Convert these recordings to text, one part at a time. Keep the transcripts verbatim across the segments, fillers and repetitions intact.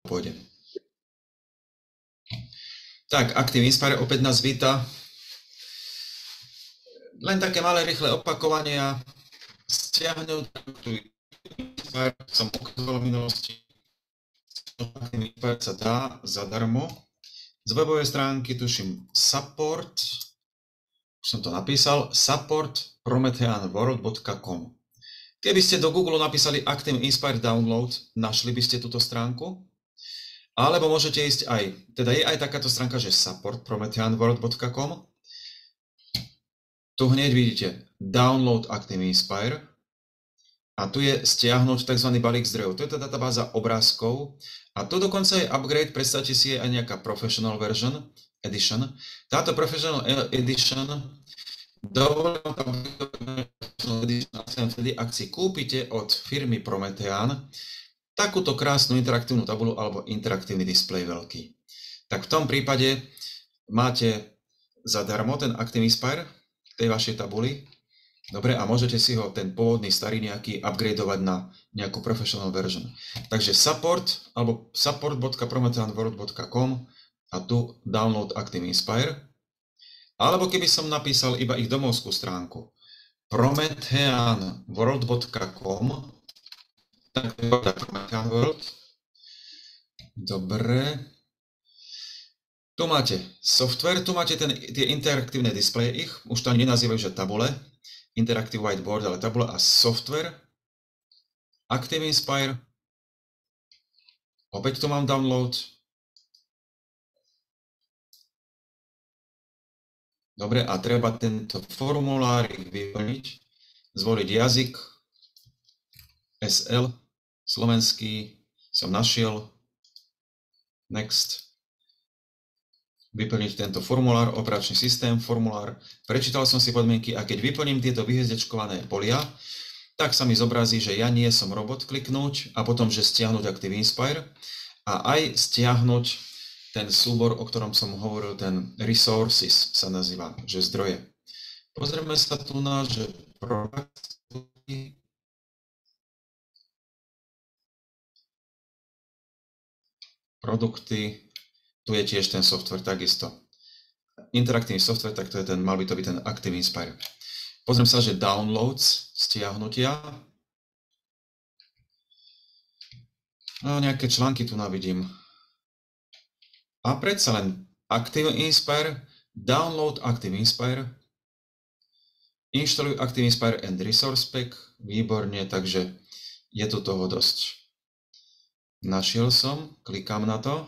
pôjde. Tak, Active Inspire opäť nás víta. Len také malé, rýchle opakovania. Stiahnuť Inspire, som ukazoval v minulosti. Active Inspire sa dá zadarmo. Z webovej stránky tuším support, už som to napísal, support promethean world bodka com. Keby ste do Google napísali Active Inspire Download, našli by ste túto stránku. Alebo môžete ísť aj, teda je aj takáto stránka, že support promethean world bodka com. Tu hneď vidíte Download Active Inspire a tu je stiahnuť tzv. Balík zdrojov. To je tá databáza obrázkov a tu dokonca je upgrade, predstavte si, je aj nejaká Professional version, edition. Táto Professional edition dovolím tam vtedy, ak si kúpite od firmy Promethean takúto krásnu interaktívnu tabuľu alebo interaktívny displej veľký. Tak v tom prípade máte zadarmo ten Active Inspire v tej vašej tabuli. Dobre, a môžete si ho, ten pôvodný starý nejaký, upgradeovať na nejakú professional version. Takže support alebo support bodka promethean world bodka com a tu download Active Inspire. Alebo keby som napísal iba ich domovskú stránku promethean world bodka com, tak to je Promethean World. Dobre. Tu máte software, tu máte ten, tie interaktívne displeje ich, už to ani nenazývajú, že tabule, Interactive Whiteboard, ale tabule a software. Active Inspire. Opäť tu mám download. Dobre, a treba tento formulár vyplniť, zvoliť jazyk, es el, slovenský, som našiel, next, vyplniť tento formulár, operačný systém, formulár, prečítal som si podmienky a keď vyplním tieto vyhviezdičkované polia, tak sa mi zobrazí, že ja nie som robot, kliknúť a potom, že stiahnuť Active Inspire a aj stiahnuť ten súbor, o ktorom som hovoril, ten resources sa nazýva, že zdroje. Pozrieme sa tu na, že produkty, produkty, tu je tiež ten software takisto. Interaktívny software, tak to je ten, mal by to byť ten Active Inspire. Pozriem sa, že downloads, stiahnutia. No, nejaké články tu navidím. A predsa len Active Inspire, download Active Inspire, inštaluj Active Inspire and Resource Pack, výborne, takže je tu toho dosť. Našiel som, klikám na to.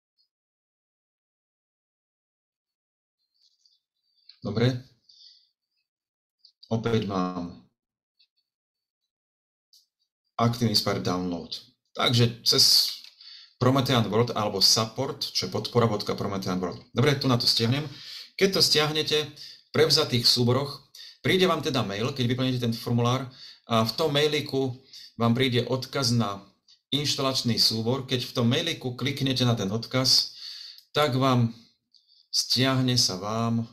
Dobre. Opäť mám Active Inspire Download. Takže cez Promethean World alebo support, čo je podpora bodka promethean world. Dobre, tu na to stiahnem. Keď to stiahnete v prevzatých súboroch, príde vám teda mail, keď vyplníte ten formulár a v tom mailiku vám príde odkaz na inštalačný súbor. Keď v tom mailiku kliknete na ten odkaz, tak vám stiahne sa vám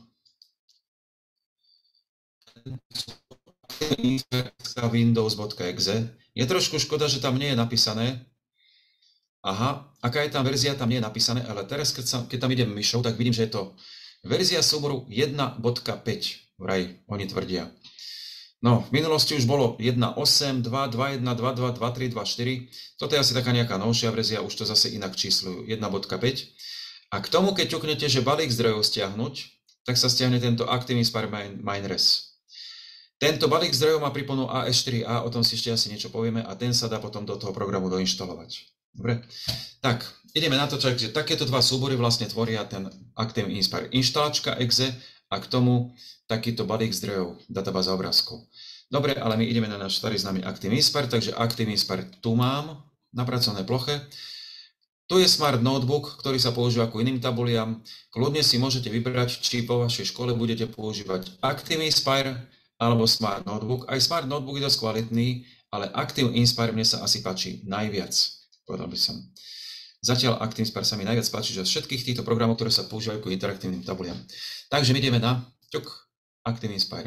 windows bodka e x e. Je trošku škoda, že tam nie je napísané. Aha, aká je tam verzia, tam nie je napísané, ale teraz, keď, sa, keď tam idem myšou, tak vidím, že je to verzia súboru jeden bodka päť, vraj oni tvrdia. No, v minulosti už bolo jeden osem, dva, dva jeden, dva dva, dva tri, dva štyri. Toto je asi taká nejaká novšia verzia, už to zase inak číslujú, jeden bodka päť. A k tomu, keď ťuknete, že balík zdrojov stiahnuť, tak sa stiahne tento Active Inspire Minres. Tento balík zdrojov má príponu á es štyri á, o tom si ešte asi niečo povieme a ten sa dá potom do toho programu doinštalovať. Dobre, tak ideme na to, že takéto dva súbory vlastne tvoria ten Active Inspire inštalačka exe a k tomu takýto balík zdrojov, databáza obrázkov. Dobre, ale my ideme na náš starý známy Active Inspire, takže Active Inspire tu mám na pracovnej ploche. Tu je Smart Notebook, ktorý sa používa ako iným tabuliam. Kľudne si môžete vybrať, či po vašej škole budete používať Active Inspire alebo Smart Notebook. Aj Smart Notebook je dosť kvalitný, ale Active Inspire mne sa asi páči najviac, povedal by som. Zatiaľ Active Inspire sa mi najviac páči, že z všetkých týchto programov, ktoré sa používajú ako interaktívnym tabuliam. Takže my ideme na ťuk Active Inspire.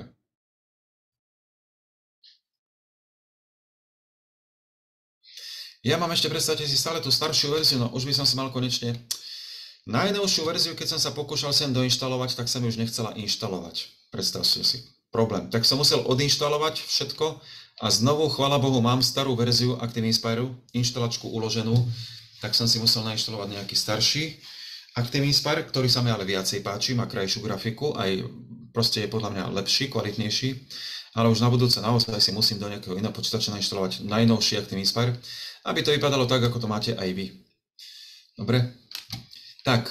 Ja mám ešte, predstavte si, stále tú staršiu verziu, no už by som si mal konečne najnovšiu verziu, keď som sa pokúšal sem doinštalovať, tak sa mi už nechcela inštalovať. Predstavte si. Problém. Tak som musel odinštalovať všetko a znovu, chvála Bohu, mám starú verziu ActiveInspire, inštalačku uloženú, tak som si musel nainštalovať nejaký starší ActiveInspire, ktorý sa mi ale viacej páči, má krajšiu grafiku, aj proste je podľa mňa lepší, kvalitnejší, ale už na budúce naozaj si musím do nejakého iného počítača nainštalovať najnovší ActiveInspire, aby to vypadalo tak, ako to máte aj vy. Dobre? Tak,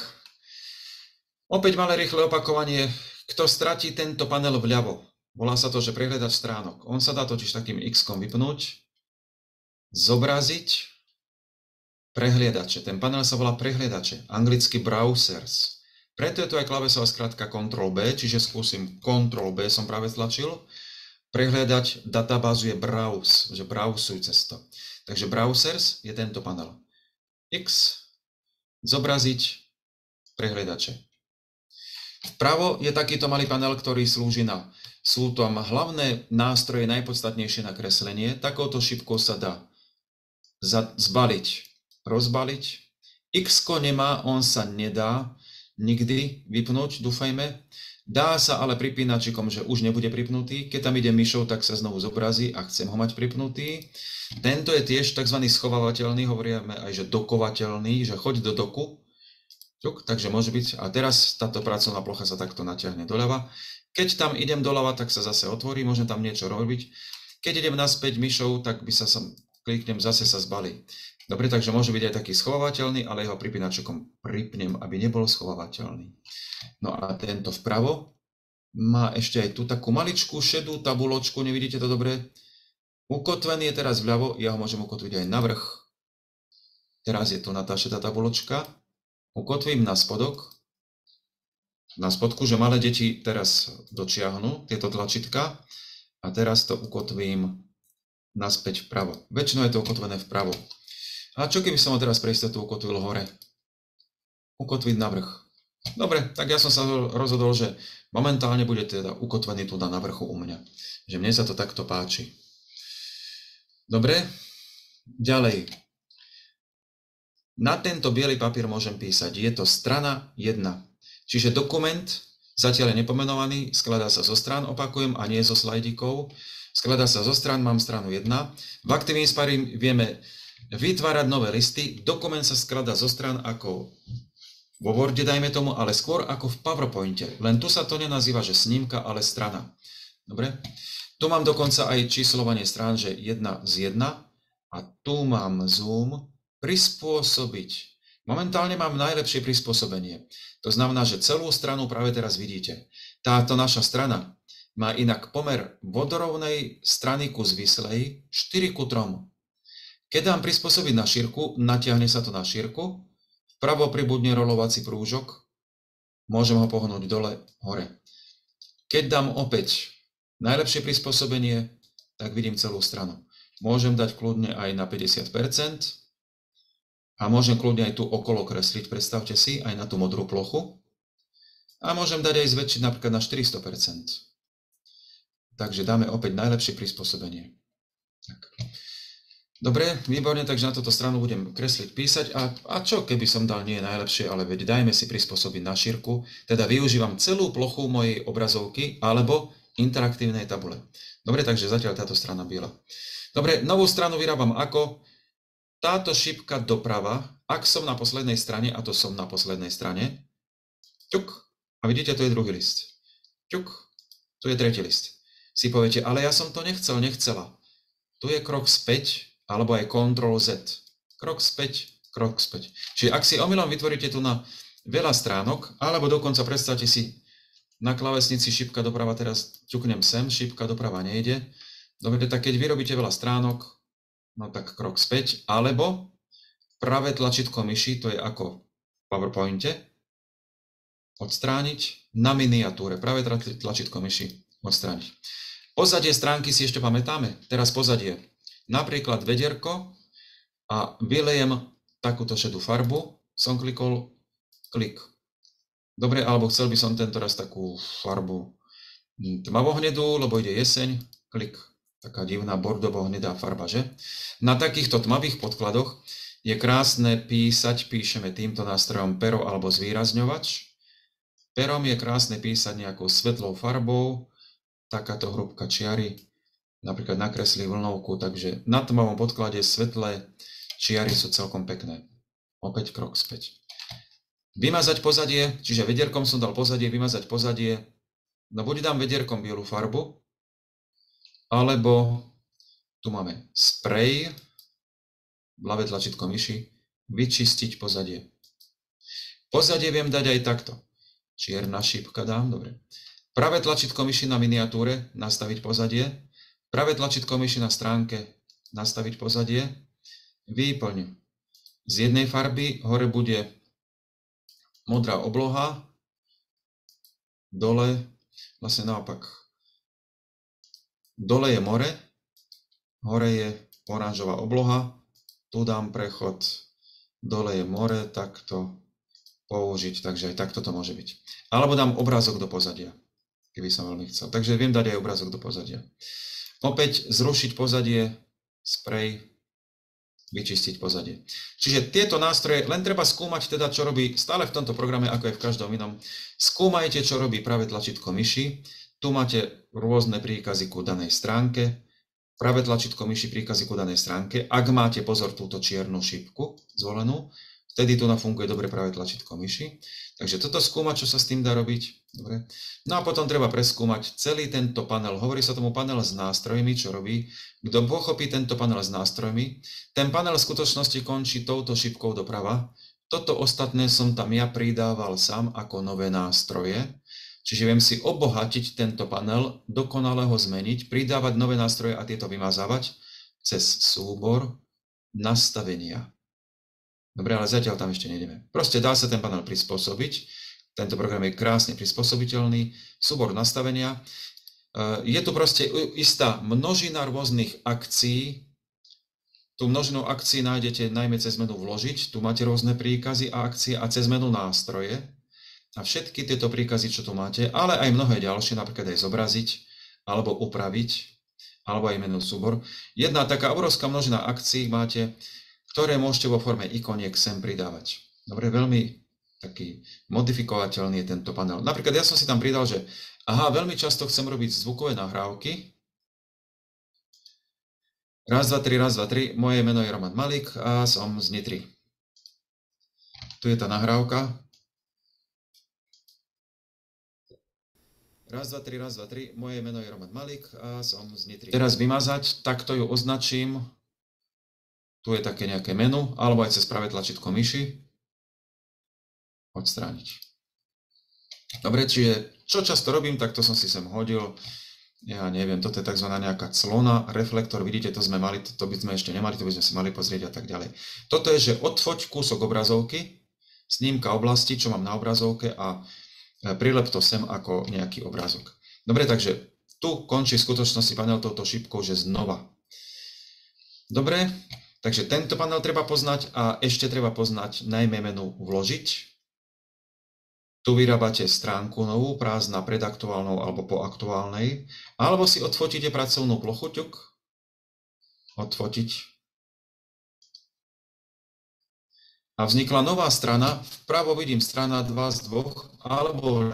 opäť malé rýchle opakovanie. Kto stratí tento panel vľavo, volá sa to, že prehľadač stránok. On sa dá totiž takým X-kom vypnúť, zobraziť, prehliadače. Ten panel sa volá prehliadače, anglicky browsers. Preto je to aj klávesová skratka Ctrl B, čiže skúsim Ctrl B, som práve tlačil. Prehliadať databázu je browse, že browsuj cez to. Takže browsers je tento panel. X, zobraziť, prehliadače. Vpravo je takýto malý panel, ktorý slúži na, sú tam hlavné nástroje najpodstatnejšie na kreslenie. Takouto šipkou sa dá zbaliť, rozbaliť. X-ko nemá, on sa nedá nikdy vypnúť, dúfajme. Dá sa ale pripínačikom, že už nebude pripnutý. Keď tam ide myšou, tak sa znovu zobrazí a chcem ho mať pripnutý. Tento je tiež tzv. Schovávateľný, hovoríme aj, že dokovateľný, že choď do doku. Takže môže byť, a teraz táto pracovná plocha sa takto natiahne doľava. Keď tam idem doľava, tak sa zase otvorí, môžem tam niečo robiť. Keď idem naspäť myšou, tak by sa som kliknem, zase sa zbalí. Dobre, takže môže byť aj taký schovávateľný, ale jeho pripínačkom pripnem, aby nebol schovávateľný. No a tento vpravo má ešte aj tú takú maličkú šedú tabuločku, nevidíte to dobre? Ukotvený je teraz vľavo, ja ho môžem ukotviť aj na vrch. Teraz je tu na tá šedá tabuločka. Ukotvím na spodok, na spodku, že malé deti teraz dočiahnu tieto tlačítka a teraz to ukotvím naspäť vpravo. Väčšinou je to ukotvené vpravo. A čo keby som ho teraz pre istotu ukotvil hore? Ukotviť na vrch. Dobre, tak ja som sa rozhodol, že momentálne bude teda ukotvený tu na vrchu u mňa. Že mne sa to takto páči. Dobre, ďalej. Na tento biely papier môžem písať. Je to strana jedna. Čiže dokument zatiaľ je nepomenovaný, skladá sa zo strán, opakujem, a nie zo slajdikov. Skladá sa zo strán, mám stranu jedna. V ActiveInspire vieme vytvárať nové listy. Dokument sa skladá zo strán ako vo Worde, dajme tomu, ale skôr ako v PowerPointe. Len tu sa to nenazýva, že snímka, ale strana. Dobre? Tu mám dokonca aj číslovanie strán, že jedna z jedna. A tu mám zoom. Prispôsobiť. Momentálne mám najlepšie prispôsobenie. To znamená, že celú stranu práve teraz vidíte. Táto naša strana má inak pomer vodorovnej strany ku zvislej štyri ku tri. Keď dám prispôsobiť na šírku, natiahne sa to na šírku, vpravo pribudne rolovací prúžok, môžem ho pohnúť dole, hore. Keď dám opäť najlepšie prispôsobenie, tak vidím celú stranu. Môžem dať kľudne aj na päťdesiat percent, a môžem kľudne aj tu okolo kresliť, predstavte si, aj na tú modrú plochu. A môžem dať aj zväčšiť napríklad na štyristo percent. Takže dáme opäť najlepšie prispôsobenie. Tak. Dobre, výborne, takže na túto stranu budem kresliť, písať. A, a čo keby som dal nie je najlepšie, ale veď dajme si prispôsobiť na šírku. Teda využívam celú plochu mojej obrazovky alebo interaktívnej tabule. Dobre, takže zatiaľ táto strana biela. Dobre, novú stranu vyrábam ako? Táto šipka doprava, ak som na poslednej strane, a to som na poslednej strane, ťuk, a vidíte, to je druhý list. Ťuk, tu je tretí list. Si poviete, ale ja som to nechcel, nechcela. Tu je krok späť, alebo aj Ctrl Z. Krok späť, krok späť. Čiže ak si omylom vytvoríte tu na veľa stránok, alebo dokonca predstavte si na klávesnici šipka doprava, teraz ťuknem sem, šipka doprava nejde. Dobre, tak keď vyrobíte veľa stránok, no tak krok späť, alebo pravé tlačítko myši, to je ako v PowerPointe, odstrániť na miniatúre, pravé tlačítko myši odstrániť. Pozadie stránky si ešte pamätáme, teraz pozadie, napríklad vedierko a vylejem takúto šedú farbu, som klikol, klik. Dobre, alebo chcel by som tento raz takú farbu tmavohnedú, lebo ide jeseň, klik. taká divná bordovo-hnedá farba, že? Na takýchto tmavých podkladoch je krásne písať, píšeme týmto nástrojom pero alebo zvýrazňovač. Perom je krásne písať nejakou svetlou farbou, takáto hrúbka čiary, napríklad nakreslí vlnovku, takže na tmavom podklade svetlé čiary sú celkom pekné. Opäť krok späť. Vymazať pozadie, čiže vedierkom som dal pozadie, vymazať pozadie. No buď dám vedierkom bielu farbu, alebo tu máme sprej, ľavé tlačítko myši, vyčistiť pozadie. Pozadie viem dať aj takto. Čierna šípka dám, dobre. Pravé tlačítko myši na miniatúre, nastaviť pozadie. Pravé tlačítko myši na stránke, nastaviť pozadie. Výplň. Z jednej farby hore bude modrá obloha, dole, vlastne naopak. Dole je more, hore je oranžová obloha, tu dám prechod, dole je more, takto použiť, takže aj takto to môže byť. Alebo dám obrázok do pozadia, keby som veľmi chcel. Takže viem dať aj obrázok do pozadia. Opäť zrušiť pozadie, sprej, vyčistiť pozadie. Čiže tieto nástroje, len treba skúmať teda, čo robí stále v tomto programe, ako aj v každom inom. Skúmajte, čo robí pravé tlačítko myši. Tu máte rôzne príkazy ku danej stránke. Pravé tlačítko myši príkazy ku danej stránke. Ak máte pozor túto čiernu šípku zvolenú, vtedy tu nafunguje dobre pravé tlačítko myši. Takže toto skúmať, čo sa s tým dá robiť. Dobre. No a potom treba preskúmať celý tento panel. Hovorí sa tomu panel s nástrojmi, čo robí. Kto pochopí tento panel s nástrojmi, ten panel v skutočnosti končí touto šípkou doprava. Toto ostatné som tam ja pridával sám ako nové nástroje. Čiže viem si obohatiť tento panel, dokonale ho zmeniť, pridávať nové nástroje a tieto vymazávať cez súbor nastavenia. Dobre, ale zatiaľ tam ešte nejdeme. Proste dá sa ten panel prispôsobiť. Tento program je krásne prispôsobiteľný. Súbor nastavenia. Je tu proste istá množina rôznych akcií. Tú množinu akcií nájdete najmä cez menu vložiť. Tu máte rôzne príkazy a akcie a cez menu nástroje. A všetky tieto príkazy, čo tu máte, ale aj mnohé ďalšie, napríklad aj zobraziť, alebo upraviť, alebo aj menu súbor. Jedna taká obrovská množina akcií máte, ktoré môžete vo forme ikoniek sem pridávať. Dobre, veľmi taký modifikovateľný je tento panel. Napríklad ja som si tam pridal, že aha, veľmi často chcem robiť zvukové nahrávky. Raz, dva, tri, raz, dva, tri. Moje meno je Roman Malík a som z Nitry. Tu je tá nahrávka. Raz, dva, tri, raz, dva, tri. Moje meno je Roman Malík a som z Nitry. Teraz vymazať, takto ju označím. Tu je také nejaké menu, alebo aj cez pravé tlačítko myši. Odstrániť. Dobre, čiže čo často robím, tak to som si sem hodil. Ja neviem, toto je tzv. Nejaká clona, reflektor, vidíte, to sme mali, to by sme ešte nemali, to by sme si mali pozrieť a tak ďalej. Toto je, že odfoť kúsok obrazovky, snímka oblasti, čo mám na obrazovke a prilep to sem ako nejaký obrázok. Dobre, takže tu končí v skutočnosti panel touto šípkou, že znova. Dobre. Takže tento panel treba poznať a ešte treba poznať najmä menu vložiť. Tu vyrábate stránku novú, prázdna pred aktuálnou alebo po aktuálnej. Alebo si odfotíte pracovnú plochu, ťuk. Odfotiť. A vznikla nová strana. Vpravo vidím strana dva z dvoch, alebo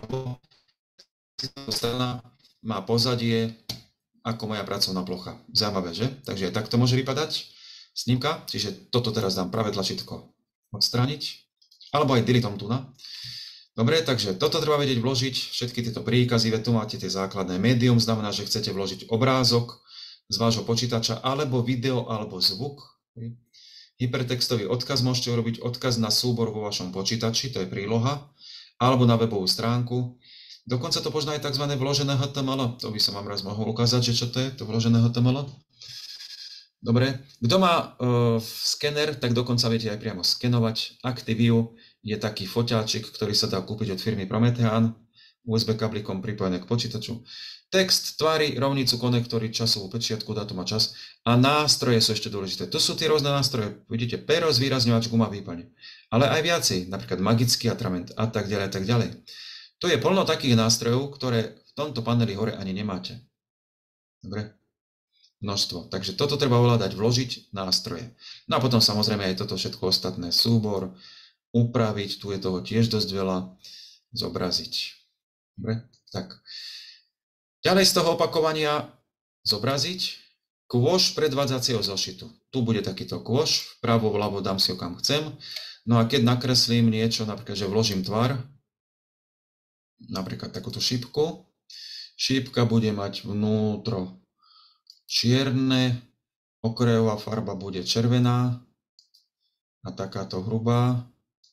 strana má pozadie ako moja pracovná plocha. Zaujímavé, že? Takže aj takto môže vypadať snímka, čiže toto teraz dám pravé tlačítko odstrániť, alebo aj deleteom tu na. Dobre, takže toto treba vedieť vložiť, všetky tieto príkazy, veď tu máte tie základné médium, znamená, že chcete vložiť obrázok z vášho počítača, alebo video, alebo zvuk. Hypertextový odkaz môžete urobiť odkaz na súbor vo vašom počítači, to je príloha, alebo na webovú stránku. Dokonca to možno aj tzv. Vložené há té em el, to by som vám raz mohol ukázať, že čo to je, to vložené há té em el. Dobre, kto má uh, skener, tak dokonca viete aj priamo skenovať. Activio je taký foťáčik, ktorý sa dá kúpiť od firmy Promethean, ú es bé kablikom pripojené k počítaču. Text, tvary, rovnicu, konektory, časovú pečiatku, dátum a čas. A nástroje sú ešte dôležité. To sú tie rôzne nástroje. Vidíte, pero, zvýrazňovač, guma, výplň. Ale aj viacej, napríklad magický atrament a tak ďalej, a tak ďalej. Tu je plno takých nástrojov, ktoré v tomto paneli hore ani nemáte. Dobre. množstvo. Takže toto treba ovládať, vložiť nástroje. No a potom samozrejme aj toto všetko ostatné, súbor, upraviť, tu je toho tiež dosť veľa, zobraziť. Dobre, tak. Ďalej z toho opakovania zobraziť kôš predvádzacieho zošitu. Tu bude takýto kôš, vpravo, vľavo dám si ho kam chcem. No a keď nakreslím niečo, napríklad, že vložím tvar, napríklad takúto šípku, šípka bude mať vnútro čierne, okrajová farba bude červená a takáto hrubá.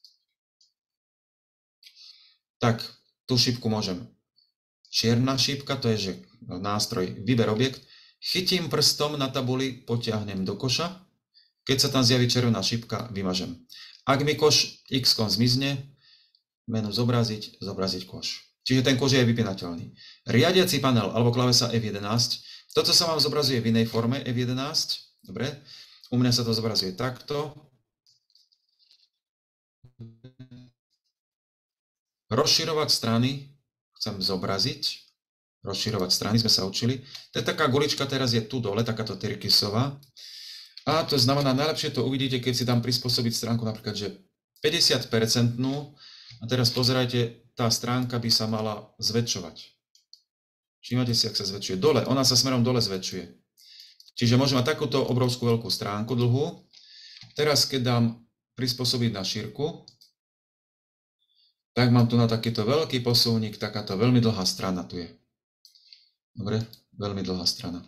Tak, tú šípku môžem. Čierna šípka, to je že nástroj výber objekt. Chytím prstom na tabuli, potiahnem do koša. Keď sa tam zjaví červená šípka, vymažem. Ak mi koš X-kon zmizne, menu zobraziť, zobraziť koš. Čiže ten koš je vypínateľný. Riadiaci panel alebo klávesa F jedenásť. Toto sa vám zobrazuje v inej forme F jedenásť. Dobre. U mňa sa to zobrazuje takto. Rozširovať strany. Chcem zobraziť. Rozširovať strany, sme sa učili. To je taká gulička, teraz je tu dole, takáto tyrkysová. A to znamená, najlepšie to uvidíte, keď si tam prispôsobiť stránku napríklad, že päťdesiat percent. A teraz pozerajte, tá stránka by sa mala zväčšovať. Všimnite si, ak sa zväčšuje dole. Ona sa smerom dole zväčšuje. Čiže môžem mať takúto obrovskú veľkú stránku dlhú. Teraz, keď dám prispôsobiť na šírku, tak mám tu na takýto veľký posuvník, takáto veľmi dlhá strana tu je. Dobre, veľmi dlhá strana.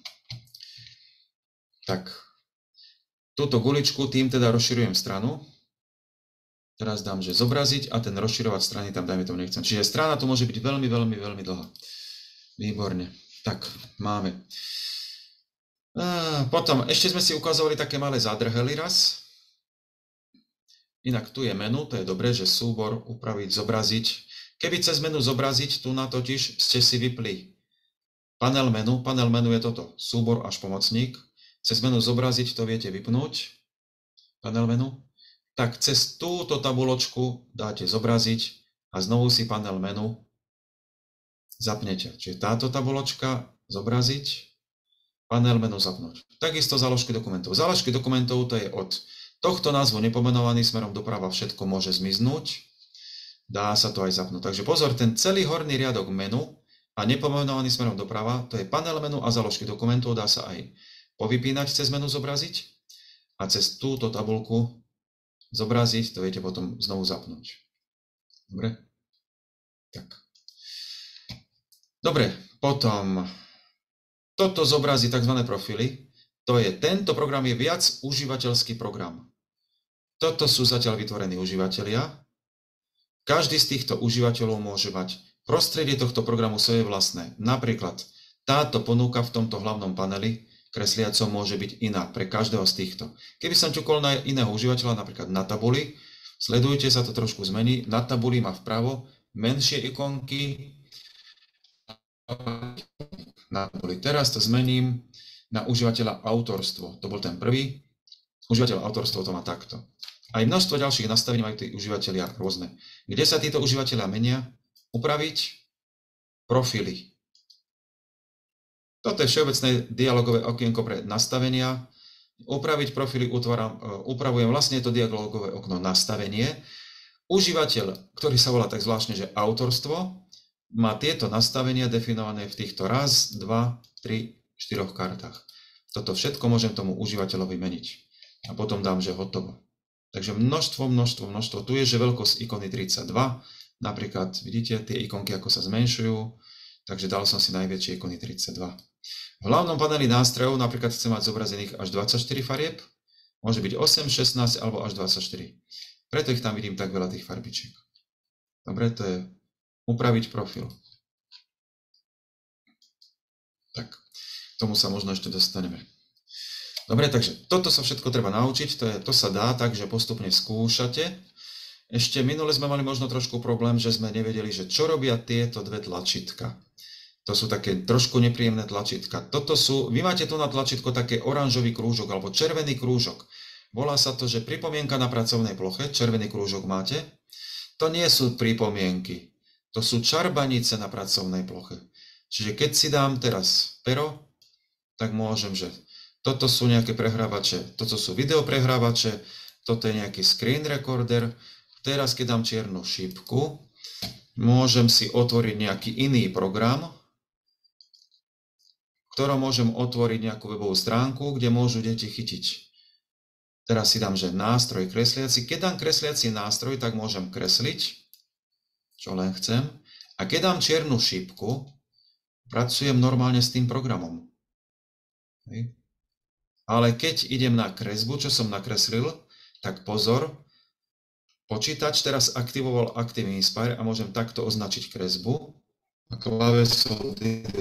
Tak, túto guličku tým teda rozširujem stranu. Teraz dám, že zobraziť a ten rozširovať strany tam dajme tomu nechcem. Čiže strana tu môže byť veľmi, veľmi, veľmi dlhá. Výborne. Tak, máme. A potom, ešte sme si ukazovali také malé zádrhely raz. Inak tu je menu, to je dobré, že súbor, upraviť, zobraziť. Keby cez menu zobraziť, tu na totiž ste si vypli panel menu. Panel menu je toto, súbor až pomocník. Cez menu zobraziť to viete vypnúť. Panel menu. Tak cez túto tabuločku dáte zobraziť a znovu si panel menu zapnete. Čiže táto tabuločka zobraziť, panel menu zapnúť. Takisto záložky dokumentov. Záložky dokumentov to je od tohto názvu nepomenovaný smerom doprava všetko môže zmiznúť. Dá sa to aj zapnúť. Takže pozor, ten celý horný riadok menu a nepomenovaný smerom doprava, to je panel menu a záložky dokumentov, dá sa aj povypínať cez menu zobraziť a cez túto tabulku zobraziť, to viete potom znovu zapnúť. Dobre? Tak. Dobre, potom toto zobrazí tzv. Profily. To je, tento program je viac užívateľský program. Toto sú zatiaľ vytvorení užívateľia. Každý z týchto užívateľov môže mať prostredie tohto programu svoje vlastné. Napríklad táto ponuka v tomto hlavnom paneli kresliacom môže byť iná pre každého z týchto. Keby som ťukol na iného užívateľa, napríklad na tabuli, sledujte, sa to trošku zmení. Na tabuli má vpravo menšie ikonky. Na tabuli. Teraz to zmením na užívateľa autorstvo. To bol ten prvý. Užívateľ autorstvo to má takto. Aj množstvo ďalších nastavení majú tí užívateľia rôzne. Kde sa títo užívateľia menia? Upraviť profily. Toto je všeobecné dialogové okienko pre nastavenia. Upraviť profily utváram, upravujem vlastne to dialogové okno nastavenie. Užívateľ, ktorý sa volá tak zvláštne, že autorstvo, má tieto nastavenia definované v týchto raz, dva, tri, štyroch kartách. Toto všetko môžem tomu užívateľovi meniť. A potom dám, že hotovo. Takže množstvo, množstvo, množstvo. Tu je, že veľkosť ikony tridsaťdva. Napríklad, vidíte, tie ikonky ako sa zmenšujú. Takže dal som si najväčšie ikony tridsaťdva. V hlavnom paneli nástrojov napríklad chcem mať zobrazených až dvadsaťštyri farieb. Môže byť osem, šestnásť alebo až dvadsaťštyri. Preto ich tam vidím tak veľa tých farbičiek. Dobre, to je upraviť profil. Tak, k tomu sa možno ešte dostaneme. Dobre, takže toto sa všetko treba naučiť, to, je, to sa dá tak, že postupne skúšate. Ešte minule sme mali možno trošku problém, že sme nevedeli, že čo robia tieto dve tlačítka. To sú také trošku nepríjemné tlačítka. Toto sú, vy máte tu na tlačítko také oranžový krúžok alebo červený krúžok. Volá sa to, že pripomienka na pracovnej ploche, červený krúžok máte. To nie sú pripomienky, to sú čarbanice na pracovnej ploche. Čiže keď si dám teraz pero, tak môžem, že toto sú nejaké prehrávače, toto sú videoprehrávače, toto je nejaký screen recorder. Teraz, keď dám čiernu šípku, môžem si otvoriť nejaký iný program, v ktorom môžem otvoriť nejakú webovú stránku, kde môžu deti chytiť. Teraz si dám, že nástroj kresliaci. Keď dám kresliaci nástroj, tak môžem kresliť, čo len chcem. A keď dám čiernu šípku, pracujem normálne s tým programom. Hej. Ale keď idem na kresbu, čo som nakreslil, tak pozor, počítač teraz aktivoval Active Inspire a môžem takto označiť kresbu. A klávesom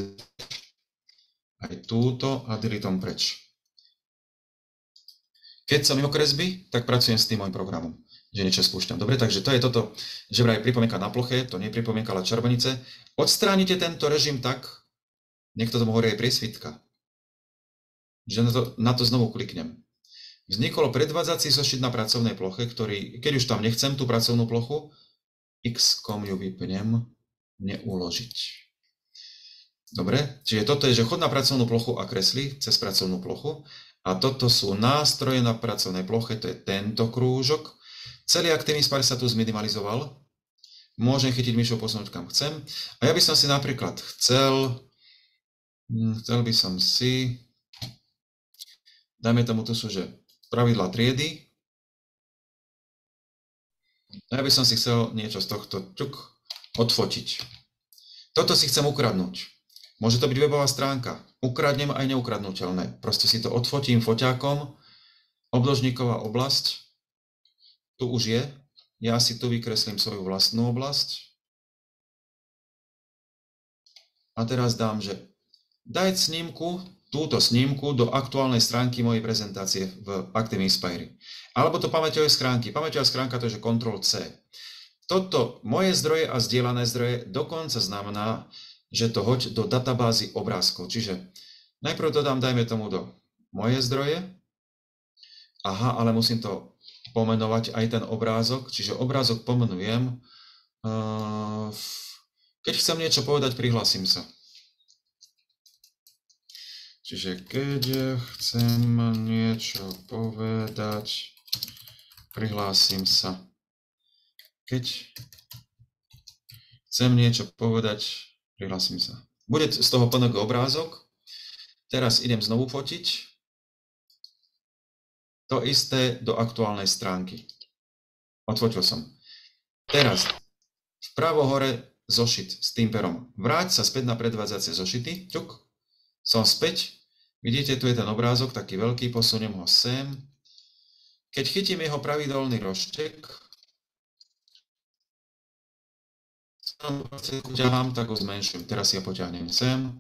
aj túto a deletom preč. Keď som mimo kresby, tak pracujem s tým môjim programom, že niečo spúšťam. Dobre, takže to je toto, že vraj pripomienka na ploche, to nie je pripomienka, ale čarbenice. Odstránite tento režim tak, niekto tomu hovorí aj priesvitka, že na to, na to znovu kliknem. Vznikol predvádzací zošit na pracovnej ploche, ktorý, keď už tam nechcem tú pracovnú plochu, X-kom ju vypnem, neuložiť. Dobre, čiže toto je, že chod na pracovnú plochu a kresli cez pracovnú plochu. A toto sú nástroje na pracovnej ploche, to je tento krúžok. Celý Active Inspire sa tu zminimalizoval. Môžem chytiť myšou, posunúť kam chcem. A ja by som si napríklad chcel, chcel by som si, dajme tomu, tu sú, že pravidlá triedy. A ja by som si chcel niečo z tohto ťuk odfotiť. Toto si chcem ukradnúť. Môže to byť webová stránka. Ukradnem aj neukradnutelné. Proste si to odfotím foťákom. Obdĺžníková oblasť. Tu už je. Ja si tu vykreslím svoju vlastnú oblasť. A teraz dám, že dať snímku, túto snímku do aktuálnej stránky mojej prezentácie v Active Inspire. Alebo to pamäťové schránky. Pamäťová schránka to je, že kontrol C. Toto moje zdroje a zdieľané zdroje dokonca znamená, že to hoď do databázy obrázkov. Čiže najprv to dám, dajme tomu, do moje zdroje. Aha, ale musím to pomenovať aj ten obrázok. Čiže obrázok pomenujem. Keď chcem niečo povedať, prihlásim sa. Čiže keď chcem niečo povedať, prihlásim sa. Keď chcem niečo povedať, prihlásim sa. Bude z toho pé en gé obrázok. Teraz idem znovu fotiť. To isté do aktuálnej stránky. Odfotil som. Teraz vpravo hore zošit s tým perom. Vráť sa späť na predvádzacie zošity. Ťuk. Som späť. Vidíte, tu je ten obrázok, taký veľký. Posuniem ho sem. Keď chytím jeho pravidelný roštek, poťahám, tak ho zmenším. Teraz si ho poťahnem sem.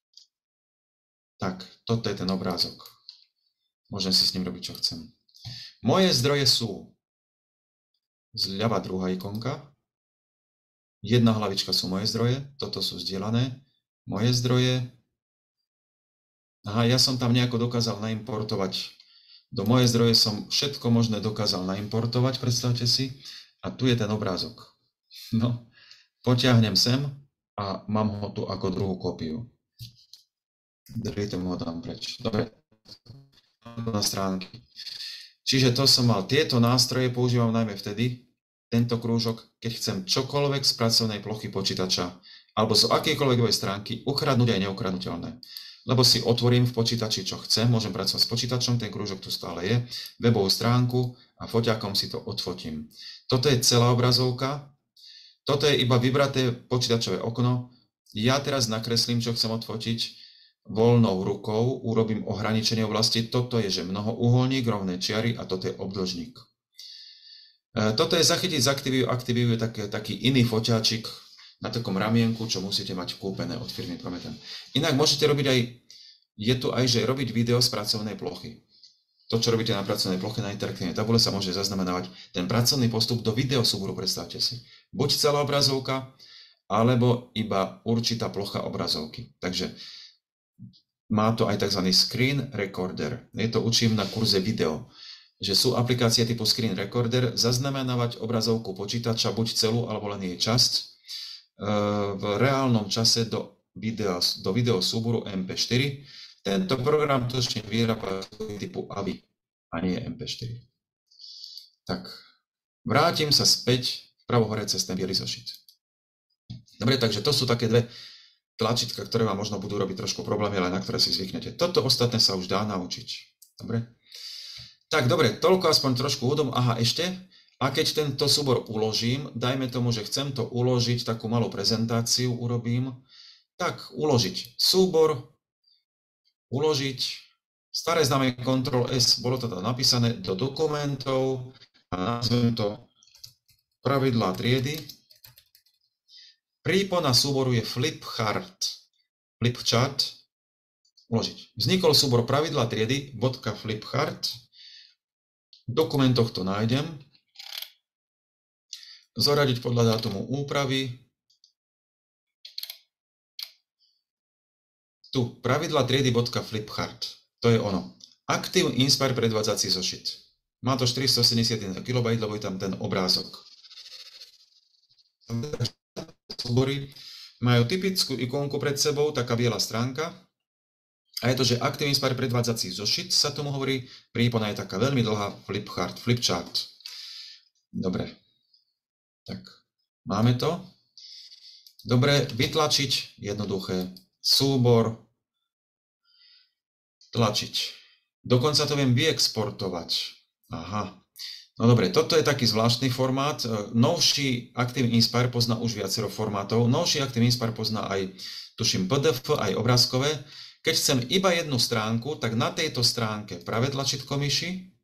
Tak, toto je ten obrázok. Môžem si s ním robiť, čo chcem. Moje zdroje sú zľava druhá ikonka. Jedna hlavička sú moje zdroje. Toto sú zdieľané. Moje zdroje. Aha, ja som tam nejako dokázal naimportovať. Do moje zdroje som všetko možné dokázal naimportovať, predstavte si. A tu je ten obrázok. No. Potiahnem sem a mám ho tu ako druhú kópiu. Deletem ho dám preč. Dobre. Na stránky. Čiže to som mal. Tieto nástroje používam najmä vtedy, tento krúžok, keď chcem čokoľvek z pracovnej plochy počítača alebo z akejkoľvek stránky ukradnúť aj neukradnutelné. Lebo si otvorím v počítači, čo chcem, môžem pracovať s počítačom, ten krúžok tu stále je, webovú stránku a foťákom si to odfotím. Toto je celá obrazovka. Toto je iba vybraté počítačové okno. Ja teraz nakreslím, čo chcem odfotiť. Voľnou rukou urobím ohraničenie oblasti. Toto je, že mnohouholník, rovné čiary a toto je obdĺžnik. Toto je zachytiť z aktiviu. Aktiviu je taký, taký iný foťáčik na takom ramienku, čo musíte mať kúpené od firmy Promethean. Inak môžete robiť aj, je tu aj, že robiť video z pracovnej plochy. To, čo robíte na pracovnej ploche na interaktívnej tabule, sa môže zaznamenávať ten pracovný postup do videosúboru, predstavte si. Buď celá obrazovka, alebo iba určitá plocha obrazovky. Takže má to aj tzv. Screen recorder. Je to učím na kurze video, že sú aplikácie typu Screen recorder, zaznamenávať obrazovku počítača, buď celú, alebo len jej časť, v reálnom čase do, video, do videosúboru em pé štyri. Tento program točne vyrába typu A V I a nie em pé štyri. Tak, vrátim sa späť vpravo hore cez ten biely zošit. Dobre, takže to sú také dve tlačítka, ktoré vám možno budú robiť trošku problémy, ale na ktoré si zvyknete. Toto ostatné sa už dá naučiť. Dobre? Tak, dobre, toľko aspoň trošku úvodom. Aha, ešte. A keď tento súbor uložím, dajme tomu, že chcem to uložiť, takú malú prezentáciu urobím, tak uložiť súbor, uložiť, staré známe kontrol S, bolo to tam napísané do dokumentov a nazvem to pravidlá triedy. Prípona súboru je flipchart. Flipchart. Uložiť. Vznikol súbor pravidla triedy .flipchart. V dokumentoch to nájdem. Zoradiť podľa dátumu úpravy. Tu pravidla triedy .flipchart. To je ono. Active Inspire predvádzací zošit. Má to štyristosedemdesiatjeden kilobajtov, lebo je tam ten obrázok. Súbory majú typickú ikonku pred sebou, taká biela stránka. A je to, že Active Inspire predvádzací zošit sa tomu hovorí. Prípona je taká veľmi dlhá flipchart, flipchart. Dobre. Tak, máme to. Dobre, vytlačiť, jednoduché. Súbor, tlačiť. Dokonca to viem vyexportovať. Aha. No dobre, toto je taký zvláštny formát. Novší Active Inspire pozná už viacero formátov. Novší Active Inspire pozná aj, tuším, pé dé ef, aj obrázkové. Keď chcem iba jednu stránku, tak na tejto stránke pravé tlačítko myši.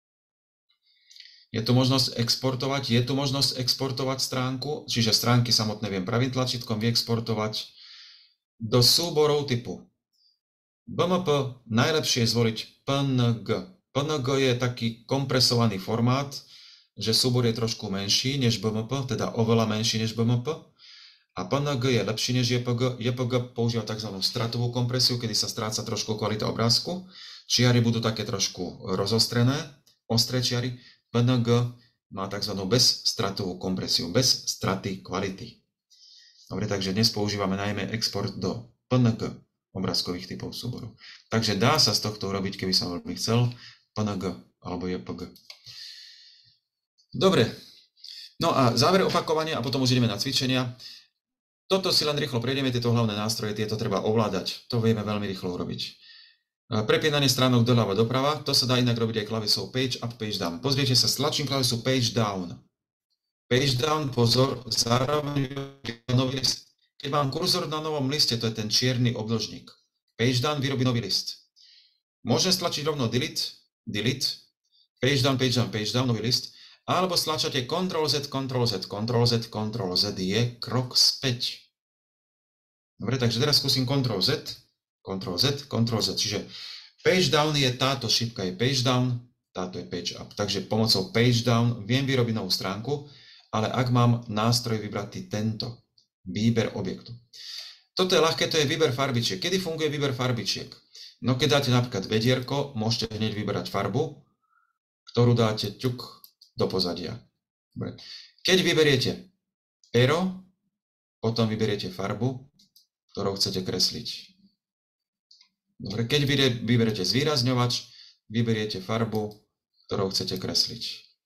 Je tu možnosť exportovať, je tu možnosť exportovať stránku, čiže stránky samotné viem pravým tlačítkom vyexportovať do súborov typu bé em pé. Najlepšie je zvoliť pé en gé. pé en gé je taký kompresovaný formát, že súbor je trošku menší než bé em pé, teda oveľa menší než bé em pé. A pé en gé je lepší než jé pé gé. jé pé gé používa tzv. Stratovú kompresiu, kedy sa stráca trošku kvalita obrázku. Čiary budú také trošku rozostrené, ostré čiary. pé en gé má tzv. Bezstratovú kompresiu, bez straty kvality. Dobre, takže dnes používame najmä export do pé en gé obrázkových typov súborov. Takže dá sa z tohto urobiť, keby som veľmi chcel, pé en gé alebo jé pé gé. Dobre, no a záver opakovania a potom už ideme na cvičenia. Toto si len rýchlo prejdeme, tieto hlavné nástroje, tieto treba ovládať. To vieme veľmi rýchlo urobiť. Prepínanie stránok doľava doprava, to sa dá inak robiť aj klávesou Page Up, Page Down. Pozrite sa, stlačím klávesu Page Down. Page Down, pozor, zároveň nový list. Keď mám kurzor na novom liste, to je ten čierny obdĺžnik. Page Down vyrobí nový list. Môžem stlačiť rovno Delete, Delete, Page Down, Page Down, Page Down, nový list, alebo stlačate Ctrl Z, Ctrl Z, Ctrl Z, Ctrl Z je krok späť. Dobre, takže teraz skúsim Ctrl Z, Ctrl Z, Ctrl Z. Čiže Page Down je táto šipka, je Page Down, táto je Page Up. Takže pomocou Page Down viem vyrobiť novú stránku, ale ak mám nástroj vybratý tento, výber objektu. Toto je ľahké, to je výber farbičiek. Kedy funguje výber farbičiek? No keď dáte napríklad vedierko, môžete hneď vybrať farbu, ktorú dáte ťuk do pozadia. Dobre. Keď vyberiete pero, potom vyberiete farbu, ktorou chcete kresliť. Dobre. Keď vyberiete zvýrazňovač, vyberiete farbu, ktorou chcete kresliť.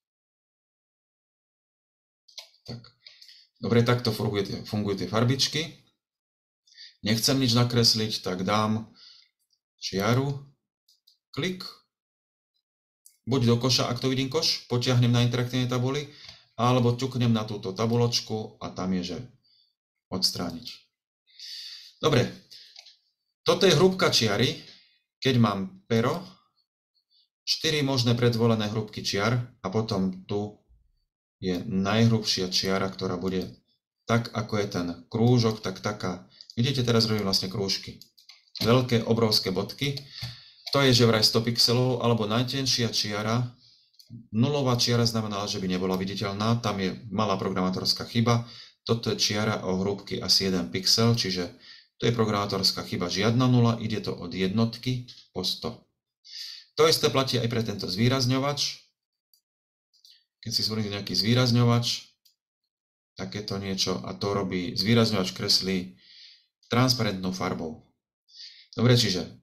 Tak. Dobre, takto fungujú, fungujú tie farbičky. Nechcem nič nakresliť, tak dám čiaru, klik, buď do koša, ak to vidím koš, potiahnem na interaktívnej tabuli, alebo ťuknem na túto tabuločku a tam je, že odstrániť. Dobre, toto je hrúbka čiary, keď mám pero, štyri možné predvolené hrúbky čiar a potom tu je najhrubšia čiara, ktorá bude tak, ako je ten krúžok, tak taká. Vidíte, teraz robím vlastne krúžky. Veľké, obrovské bodky. To je, že vraj sto pixelov, alebo najtenšia čiara. Nulová čiara znamená, že by nebola viditeľná. Tam je malá programátorská chyba. Toto je čiara o hrúbky asi jeden pixel, čiže to je programátorská chyba. Žiadna nula, ide to od jednotky po sto. To isté platí aj pre tento zvýrazňovač. Keď si zvolíte nejaký zvýrazňovač, takéto niečo, a to robí zvýrazňovač, kreslí transparentnou farbou. Dobre, čiže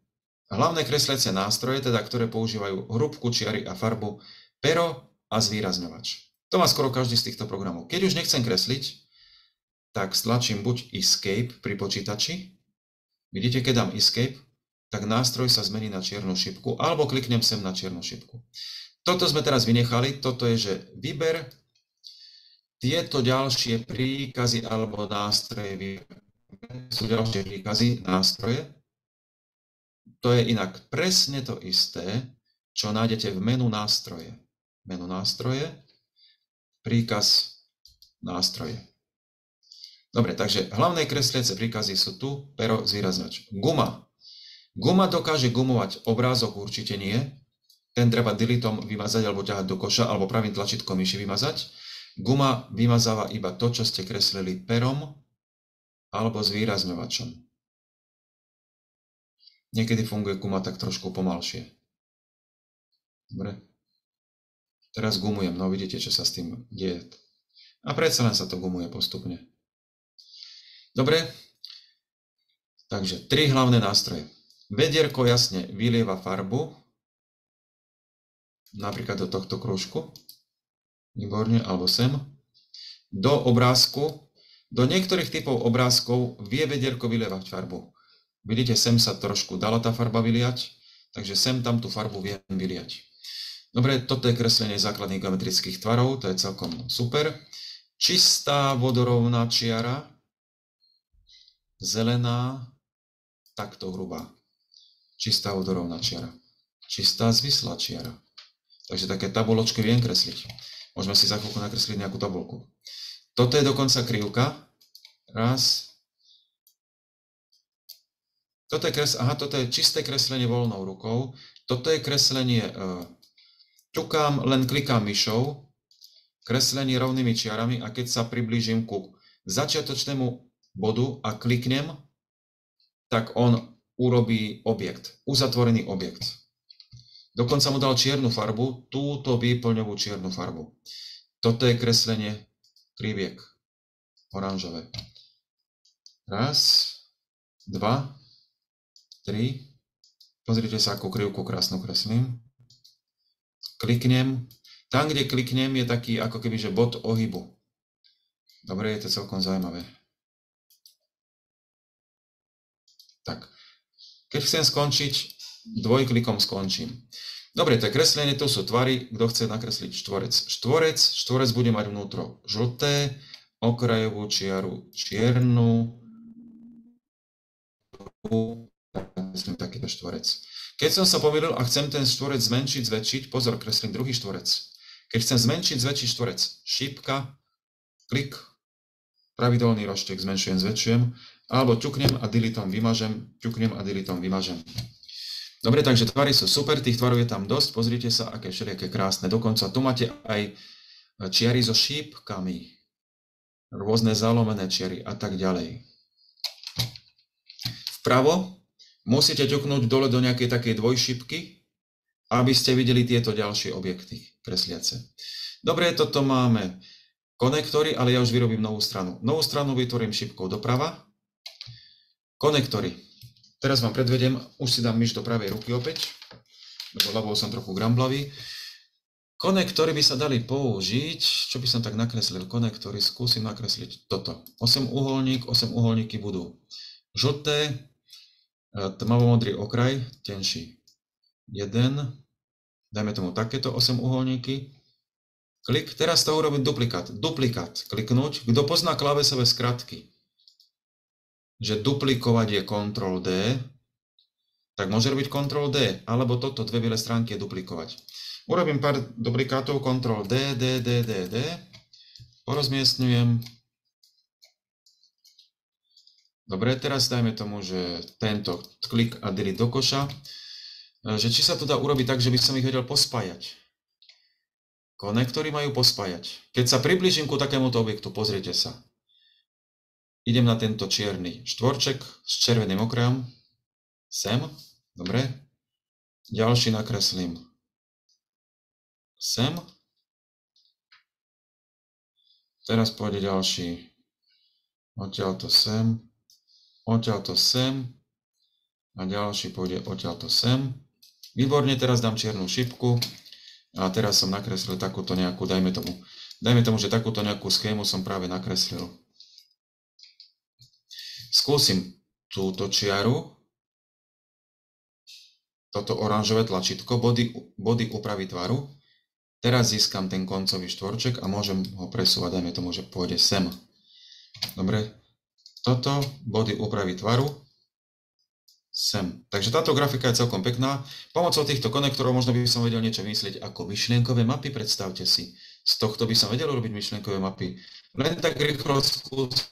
Hlavné kresliace nástroje, teda, ktoré používajú hrúbku, čiary a farbu, pero a zvýrazňovač. To má skoro každý z týchto programov. Keď už nechcem kresliť, tak stlačím buď Escape pri počítači. Vidíte, keď dám Escape, tak nástroj sa zmení na čiernu šipku, alebo kliknem sem na čiernu šipku. Toto sme teraz vynechali, toto je, že vyber tieto ďalšie príkazy alebo nástroje. Sú ďalšie príkazy, nástroje. To je inak presne to isté, čo nájdete v menu nástroje. Menu nástroje, príkaz nástroje. Dobre, takže hlavné kresliace príkazy sú tu, pero, zvýrazňovač. Guma. Guma dokáže gumovať obrázok, určite nie. Ten treba deleteom vymazať alebo ťahať do koša, alebo pravým tlačítkom myši vymazať. Guma vymazáva iba to, čo ste kreslili perom alebo zvýrazňovačom. Niekedy funguje guma tak trošku pomalšie. Dobre. Teraz gumujem, no vidíte, čo sa s tým deje. A predsa len sa to gumuje postupne. Dobre, takže tri hlavné nástroje. Vedierko jasne vylieva farbu, napríklad do tohto krúžku, výborne, alebo sem. Do obrázku, do niektorých typov obrázkov vie vedierko vylievať farbu. Vidíte, sem sa trošku dala tá farba vyliať, takže sem tam tú farbu viem vyliať. Dobre, toto je kreslenie základných geometrických tvarov, to je celkom super. Čistá vodorovná čiara, zelená, takto hrubá. Čistá vodorovná čiara. Čistá zvislá čiara. Takže také tabuločky viem kresliť. Môžeme si za chvíľku nakresliť nejakú tabulku. Toto je dokonca krivka. Raz. Toto je, kres... Aha, toto je čisté kreslenie voľnou rukou. Toto je kreslenie, uh, ťukám, len klikám myšou. Kreslenie rovnými čiarami a keď sa priblížim ku začiatočnému bodu a kliknem, tak on urobí objekt, uzatvorený objekt. Dokonca mu dal čiernu farbu, túto výplňovú čiernu farbu. Toto je kreslenie kriviek, oranžové. Raz, dva, tri. Pozrite sa, akú krivku krásnu kreslím. Kliknem. Tam, kde kliknem, je taký ako keby, že bod ohybu. Dobre, je to celkom zaujímavé. Tak, keď chcem skončiť, dvojklikom skončím. Dobre, to je kreslenie, to sú tvary, kto chce nakresliť štvorec. Štvorec, štvorec bude mať vnútro žlté, okrajovú čiaru čiernu, kreslím takýto štvorec. Keď som sa pomýlil a chcem ten štvorec zmenšiť, zväčšiť, pozor, kreslím druhý štvorec. Keď chcem zmenšiť, zväčšiť štvorec, šípka, klik, pravidelný roštek, zmenšujem, zväčšujem, alebo ťuknem a deleteom vymažem, ťuknem a deleteom vymažem. Dobre, takže tvary sú super, tých tvarov je tam dosť, pozrite sa, aké všelijaké krásne. Dokonca tu máte aj čiary so šípkami, rôzne zalomené čiary a tak ďalej. Vpravo musíte ťuknúť dole do nejakej takej dvojšípky, aby ste videli tieto ďalšie objekty kresliace. Dobre, toto máme konektory, ale ja už vyrobím novú stranu. Novú stranu vytvorím šípkou doprava. Konektory. Teraz vám predvedem, už si dám myš do pravej ruky opäť, lebo ľavou som trochu gramblavý. Konektory by sa dali použiť, čo by som tak nakreslil, konektory, skúsim nakresliť toto. osem uholník, osem uholníky budú žlté, tmavomodrý okraj, tenší. jeden, dajme tomu takéto osem uholníky. Klik, teraz to urobím duplikát. Duplikát, kliknúť. Kto pozná klávesové skratky, že duplikovať je kontrol D, tak môže robiť kontrol D, alebo toto dve biele stránky je duplikovať. Urobím pár duplikátov, kontrol D, D, D, D, D, porozmiestňujem. Dobre, teraz dajme tomu, že tento klik a delete do koša, že či sa to dá urobiť tak, že by som ich vedel pospájať. Konektory majú pospájať. Keď sa priblížim ku takémuto objektu, pozrite sa. Idem na tento čierny štvorček s červeným okrajom. Sem. Dobre. Ďalší nakreslím. Sem. Teraz pôjde ďalší. Odtiaľto sem. Odtiaľto sem. a ďalší pôjde odtiaľto sem. Výborne, teraz dám čiernu šipku a teraz som nakreslil takúto nejakú, dajme tomu, dajme tomu, že takúto nejakú schému som práve nakreslil. Skúsim túto čiaru, toto oranžové tlačítko, body, body upravy tvaru. Teraz získam ten koncový štvorček a môžem ho presúvať, dajme tomu, že pôjde sem. Dobre, toto, body upravy tvaru, sem. Takže táto grafika je celkom pekná. Pomocou týchto konektorov možno by som vedel niečo vymyslieť ako myšlienkové mapy, predstavte si. Z tohto by som vedel robiť myšlienkové mapy. Len tak rýchlo skúsim.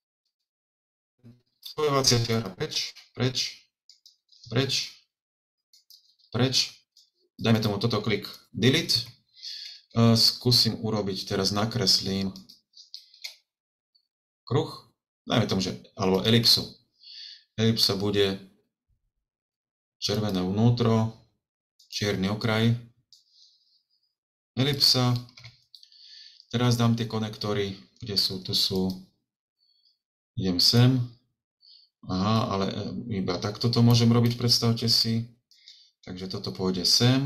Spojovacia čiara preč, preč, preč, preč. Dajme tomu toto klik delete. Skúsim urobiť, teraz nakreslím kruh. Dajme tomu, že, alebo elipsu. Elipsa bude červené vnútro, čierny okraj. Elipsa. Teraz dám tie konektory, kde sú, tu sú. Idem sem. Aha, ale iba takto to môžem robiť, predstavte si. Takže toto pôjde sem.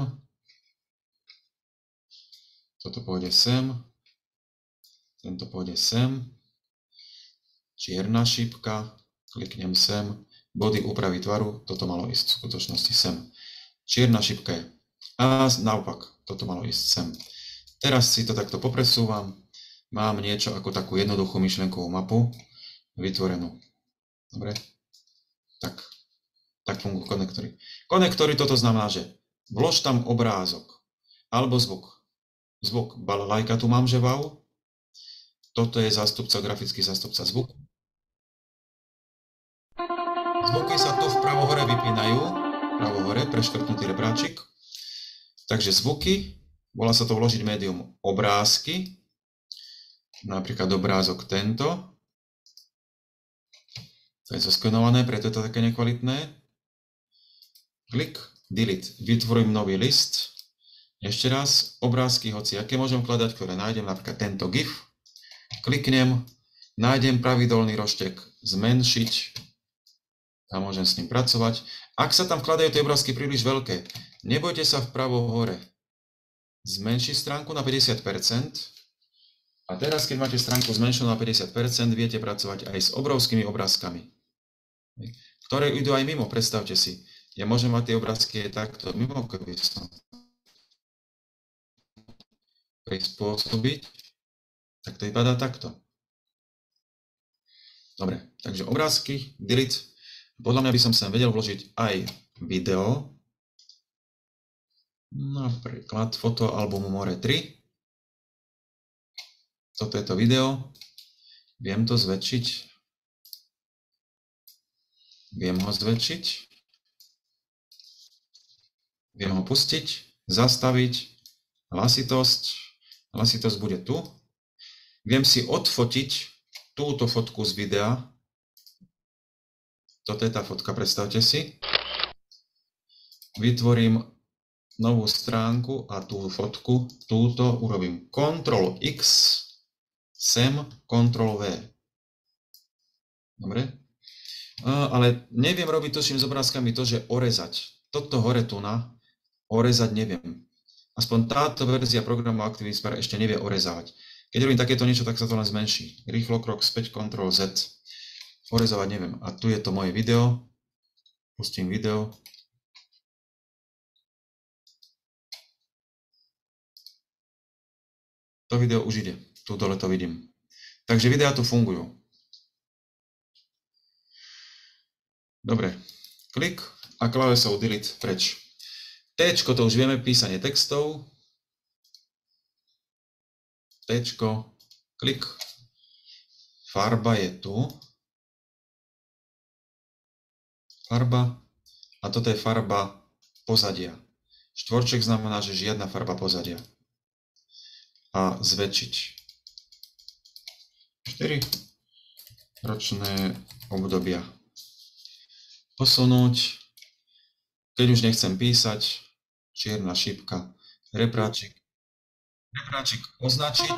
Toto pôjde sem. Tento pôjde sem. Čierna šípka. Kliknem sem. Body úpravy tvaru. Toto malo ísť v skutočnosti sem. Čierna šípka je. A naopak, toto malo ísť sem. Teraz si to takto popresúvam. Mám niečo ako takú jednoduchú myšlienkovú mapu vytvorenú. Dobre? Tak. Tak fungujú konektory. Konektory toto znamená, že vlož tam obrázok. Alebo zvuk. Zvuk balalajka tu mám, že wow. Toto je zástupca, grafický zástupca zvuku. Zvuky sa tu vpravo hore vypínajú. Vpravo hore, preškrtnutý rebráčik. Takže zvuky, volá sa to vložiť médium obrázky. Napríklad obrázok tento. To je zoskenované, preto je to také nekvalitné. Klik, delete. Vytvorím nový list. Ešte raz, obrázky hociaké môžem vkladať, ktoré nájdem, napríklad tento gif. Kliknem, nájdem pravidelný roštek zmenšiť a môžem s ním pracovať. Ak sa tam vkladajú tie obrázky príliš veľké, nebojte sa vpravo hore. Zmenšiť stránku na päťdesiat percent. A teraz, keď máte stránku zmenšenú na päťdesiat percent, viete pracovať aj s obrovskými obrázkami, ktoré idú aj mimo, predstavte si. Ja môžem mať tie obrázky aj takto mimo, keby som prispôsobiť, tak to vypadá takto. Dobre, takže obrázky, delete. Podľa mňa by som sem vedel vložiť aj video, napríklad fotoalbum More tri. Toto je to video, viem to zväčšiť, viem ho zväčšiť, viem ho pustiť, zastaviť, hlasitosť, hlasitosť bude tu. Viem si odfotiť túto fotku z videa. Toto je tá fotka, predstavte si. Vytvorím novú stránku a tú fotku, túto urobím kontrol X, sem, kontrol V. Dobre? Ale neviem robiť to, čím s obrázkami to, že orezať. Toto hore tu na orezať neviem. Aspoň táto verzia programu ActiveInspire ešte nevie orezávať. Keď robím takéto niečo, tak sa to len zmenší. Rýchlo krok späť, kontrol Z. Orezovať neviem. A tu je to moje video. Pustím video. To video už ide. Tu dole to vidím. Takže videá tu fungujú. Dobre. Klik a klávesou delete preč. Téčko, to už vieme, písanie textov. Téčko, klik. Farba je tu. Farba. A toto je farba pozadia. Štvorček znamená, že žiadna farba pozadia. A zväčšiť. štyri ročné obdobia. Posunúť. Keď už nechcem písať, čierna šípka, repráčik. Repráčik označiť.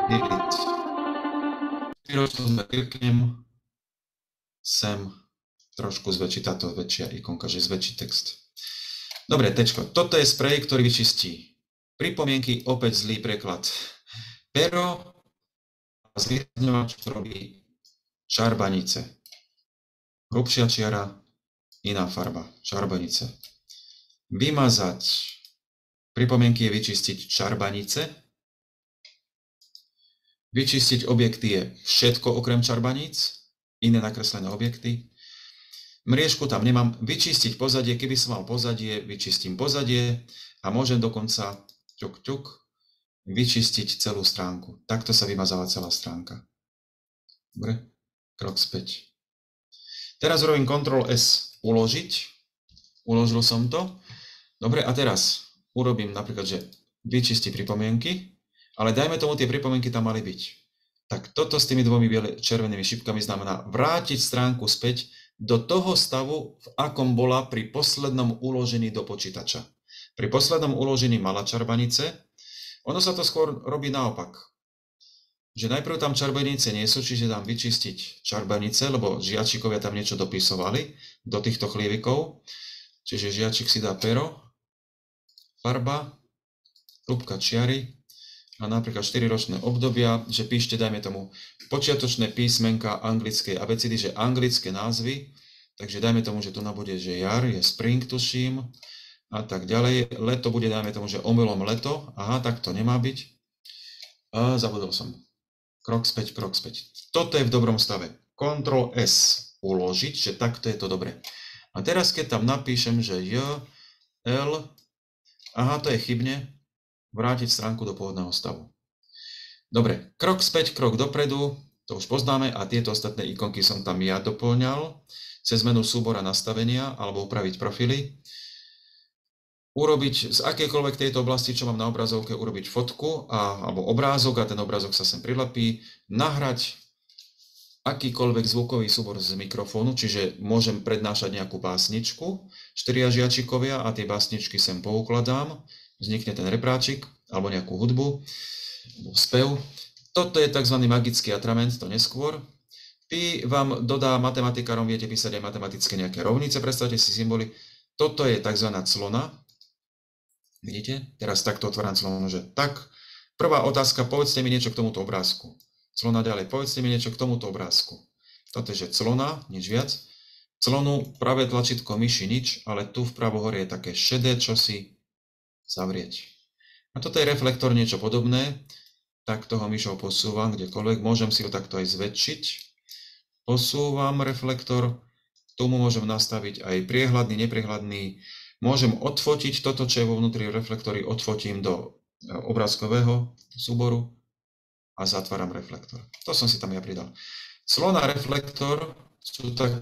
Delete. štyri ročné kliknem. Sem. trošku zväčšiť táto väčšia ikonka, že zväčší text. Dobre, tečko. Toto je sprej, ktorý vyčistí pripomienky, opäť zlý preklad. Pero a zvýrazňovač robí čarbanice. Hrubšia čiara, iná farba, čarbanice. Vymazať pripomienky je vyčistiť čarbanice. Vyčistiť objekty je všetko okrem čarbaníc, iné nakreslené objekty. Mriežku tam nemám. Vyčistiť pozadie, keby som mal pozadie, vyčistím pozadie a môžem dokonca ťuk, ťuk, vyčistiť celú stránku. Takto sa vymazáva celá stránka. Dobre, krok späť. Teraz robím kontrol es, uložiť. Uložil som to. Dobre, a teraz urobím napríklad, že vyčistí pripomienky, ale dajme tomu, tie pripomienky tam mali byť. Tak toto s tými dvomi červenými šipkami znamená vrátiť stránku späť do toho stavu, v akom bola pri poslednom uložení do počítača. Pri poslednom uložení mala čarbanice, ono sa to skôr robí naopak. Že najprv tam čarbanice nie sú, čiže dám vyčistiť čarbanice, lebo žiačikovia tam niečo dopisovali do týchto chlievikov. Čiže žiačik si dá pero, farba, hrúbka čiary a napríklad štyriročné obdobia, že píšte, dajme tomu, počiatočné písmenka anglickej abecedy, že anglické názvy, takže dajme tomu, že tu nabude, že jar je spring, tuším, a tak ďalej. Leto bude, dajme tomu, že omylom leto, aha, tak to nemá byť. A zabudol som. Krok späť, krok späť. Toto je v dobrom stave. kontrol es, uložiť, že takto je to dobre. A teraz, keď tam napíšem, že J, L, aha, to je chybne, vrátiť stránku do pôvodného stavu. Dobre, krok späť, krok dopredu, to už poznáme a tieto ostatné ikonky som tam ja doplňal. Cez menu súbora nastavenia alebo upraviť profily. Urobiť z akékoľvek tejto oblasti, čo mám na obrazovke, urobiť fotku a, alebo obrázok a ten obrázok sa sem prilepí. Nahrať akýkoľvek zvukový súbor z mikrofónu, čiže môžem prednášať nejakú básničku, štyria žiačikovia a tie básničky sem poukladám. Vznikne ten repráčik, alebo nejakú hudbu, alebo spev. Toto je tzv. Magický atrament, to neskôr. Pi vám dodá matematikárom, viete písať aj matematické nejaké rovnice, predstavte si symboly. Toto je tzv. Clona. Vidíte? Teraz takto otváram clonu, že tak. Prvá otázka, povedzte mi niečo k tomuto obrázku. Clona ďalej, povedzte mi niečo k tomuto obrázku. Toto je, že clona, nič viac. Clonu, pravé tlačítko myši, nič, ale tu vpravo hore je také šedé čosi, zavrieť. A toto je reflektor, niečo podobné, tak toho myšou posúvam kdekoľvek, môžem si ho takto aj zväčšiť. Posúvam reflektor, tomu môžem nastaviť aj priehľadný, nepriehľadný, môžem odfotiť toto, čo je vo vnútri reflektory, odfotím do obrázkového súboru a zatváram reflektor. To som si tam ja pridal. Clona a reflektor sú také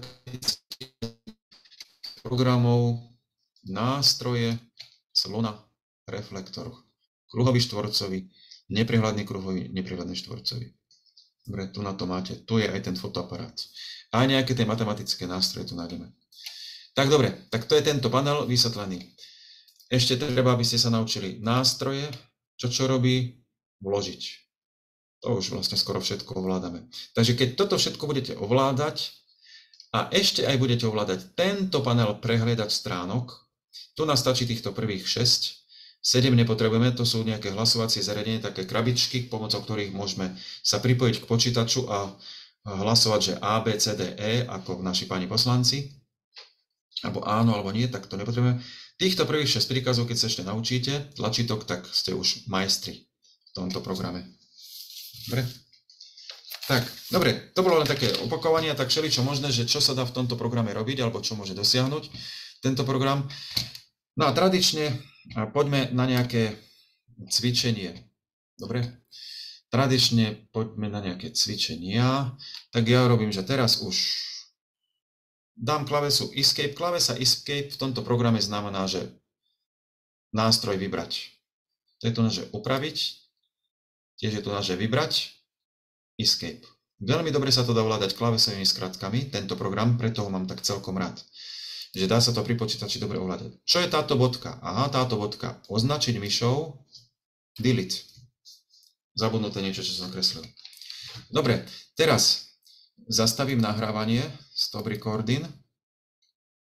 programov, nástroje, clona, reflektor, kruhový štvorcový, neprehľadný kruhový, neprehľadný štvorcový. Dobre, tu na to máte. Tu je aj ten fotoaparát. A nejaké tie matematické nástroje tu nájdeme. Tak dobre, tak to je tento panel vysvetlený. Ešte treba, aby ste sa naučili nástroje, čo čo robí, vložiť. To už vlastne skoro všetko ovládame. Takže keď toto všetko budete ovládať a ešte aj budete ovládať tento panel prehliadať stránok, tu nás stačí týchto prvých šesť, sedem nepotrebujeme, to sú nejaké hlasovacie zariadenie, také krabičky, pomocou ktorých môžeme sa pripojiť k počítaču a hlasovať, že A, B, C, D, E, ako naši páni poslanci, alebo áno, alebo nie, tak to nepotrebujeme. Týchto prvých šesť príkazov, keď sa ešte naučíte, tlačítok, tak ste už majstri v tomto programe. Dobre? Tak, dobre, to bolo len také opakovanie, tak všeličo možné, že čo sa dá v tomto programe robiť, alebo čo môže dosiahnuť tento program. No a tradične poďme na nejaké cvičenie. Dobre? Tradične poďme na nejaké cvičenia. Tak ja robím, že teraz už dám klavesu Escape. Klavesa Escape v tomto programe znamená, že nástroj vybrať. To je tu na, že upraviť. Tiež je tu na, že vybrať. Escape. Veľmi dobre sa to dá ovládať klávesovými skratkami, tento program, preto ho mám tak celkom rád. Že dá sa to pri počítači dobre ovládať. Čo je táto bodka? Aha, táto bodka. Označiť myšou, delete. Zabudnuté niečo, čo som kreslil. Dobre, teraz zastavím nahrávanie, stop recording.